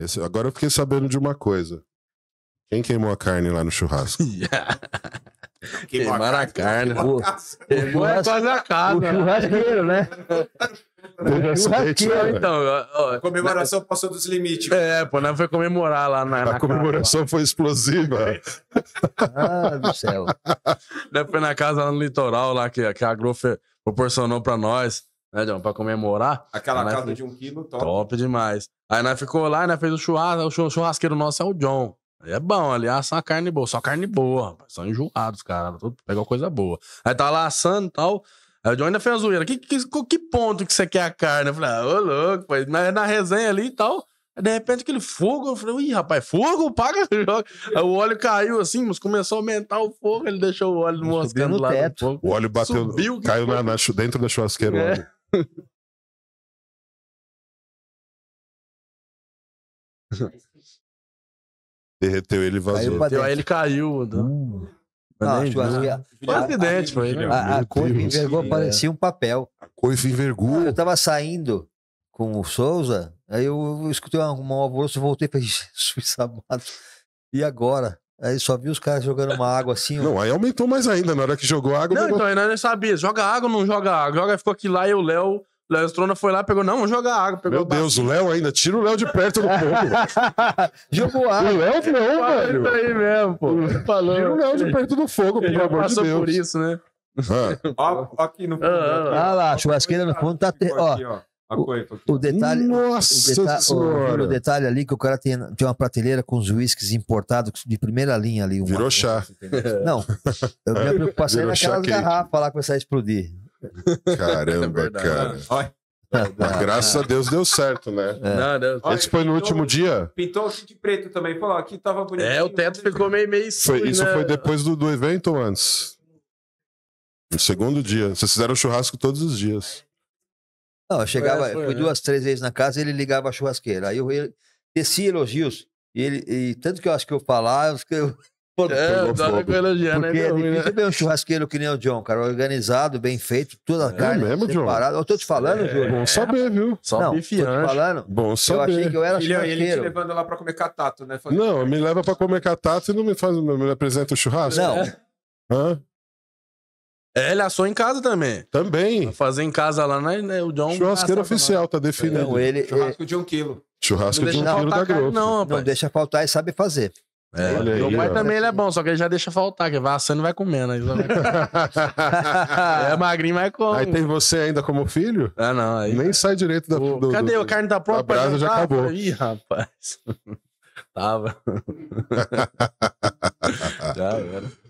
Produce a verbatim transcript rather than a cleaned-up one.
Esse, agora eu fiquei sabendo de uma coisa. Quem queimou a carne lá no churrasco? Queimaram a carne. Queimou é quase a casa. O churrasqueiro, né? O churrasqueiro, então, ó, A comemoração passou dos limites. É, pô, nós foi comemorar lá na, na A comemoração foi explosiva. Ah, do céu. Nós foi na casa lá no litoral, lá que, que a Gro proporcionou pra nós, né, John, pra comemorar. Aquela Aí casa nós- de um quilo, top. Top demais. Aí nós ficou lá, nós fez o churrasco, o chur- churrasqueiro nosso é o John. Aí é bom, ali assa uma carne boa, só carne boa, rapaz. São enjoados, cara. Tudo pegou coisa boa. Aí tá lá assando e tal. Aí o John ainda fez a zoeira. Que, que, que ponto que você quer a carne? Eu falei, ah, ô louco, pai. Na, na resenha ali e tal. Aí, de repente, aquele fogo, eu falei, ih, rapaz, fogo? Paga, joga. Aí o óleo caiu assim, mas começou a aumentar o fogo, ele deixou o óleo moscando no lá no teto. fogo. O óleo bateu, Subiu, que caiu foi? na, na chu- dentro da churrasqueira. o É. óleo. Derreteu ele e vazou. Caiu pra Aí dentro. ele caiu. Hum. Eu Não, nem a churrasqueira- vi. Foi um acidente, foi. né? A, a Meu coisa Deus. envergou, parecia um papel. Coisa Eu envergou. tava saindo com o Souza, aí eu, eu escutei uma, uma alvoroço, voltei e falei, Jesus amado, e agora? Aí só vi os caras jogando uma água assim, ó. Não, aí aumentou mais ainda. Na hora que jogou água, Não, o negócio- então, aí nós nem sabia. Joga água ou não joga água? Joga, ficou aqui lá e o Léo, Léo Strona foi lá, pegou, não, vamos jogar água. Pegou Meu Deus, o Léo ainda. Tira o Léo de perto do fogo. Jogou O água. Léo não, Isso velho. aí mesmo, pô. Falou. Tira o Léo de perto do fogo, Ele pelo já amor de passou por Deus. isso, né? Ah, Ó, ó aqui no fundo. Ah, aqui, Ah lá, ó. a churrasqueira no fundo tá... Te... Ó, Aqui, ó. A coifa aqui. o detalhe... Nossa o, deta... o, Senhora. o detalhe ali que o cara tem, tem uma prateleira com os uísques importados de primeira linha ali. Uma... Virou chá. Não, eu, minha preocupação é Virou chá naquelas quente. garrafas lá que começar a explodir. Caramba, verdade. cara. Olha, Mas graças a Deus deu certo, né? Não, Deus. olha, Esse foi no pintou- último dia? Pintou aqui de preto também. Falou, aqui tava bonito. É, o teto ficou meio, meio Foi, sujo, isso né? foi depois do, do evento ou antes? No segundo dia. Vocês fizeram churrasco todos os dias. Não, eu chegava, Foi, foi, fui né? duas, três vezes na casa e ele ligava a churrasqueira. Aí eu, eu descia elogios. E, ele, e tanto que eu acho que eu falar, eu acho que eu. É, Pegou dá fogo. pra elogiar, né? Porque é Deu ruim, né? difícil ver um churrasqueiro que nem o John, cara. Organizado, bem feito, toda a carne mesmo, John? separada. Eu tô te falando, Júlio. Bom saber, viu? Só Não, tô bife te ancho. falando. Bom Eu achei saber. que eu era Filhão, e ele te churrasqueiro. levando lá pra comer catato, né? Falei, Não, me leva pra comer catato e não me, faz, não me apresenta o churrasco? Não, Hã? É, ele assou em casa também. Também. Fazer em casa lá, né? né, O John Churrasqueiro assava oficial, tá definido. não, ele, ele churrasco de um quilo. Churrasco Não de um deixa quilo da faltar carne, Growth. não, não rapaz. deixa faltar e sabe fazer. É, Olha meu aí, pai ó. também ele é bom, só que ele já deixa faltar, que vai assando e vai comendo. Aí só vai- é magrinho, mas come. Aí tem você ainda como filho? Ah, não. Aí... Nem sai direito da. Ô, do- cadê? do- A carne tá pronta? a brasa pra já jantar? acabou. Falei, Ih, rapaz. Tava. Já era.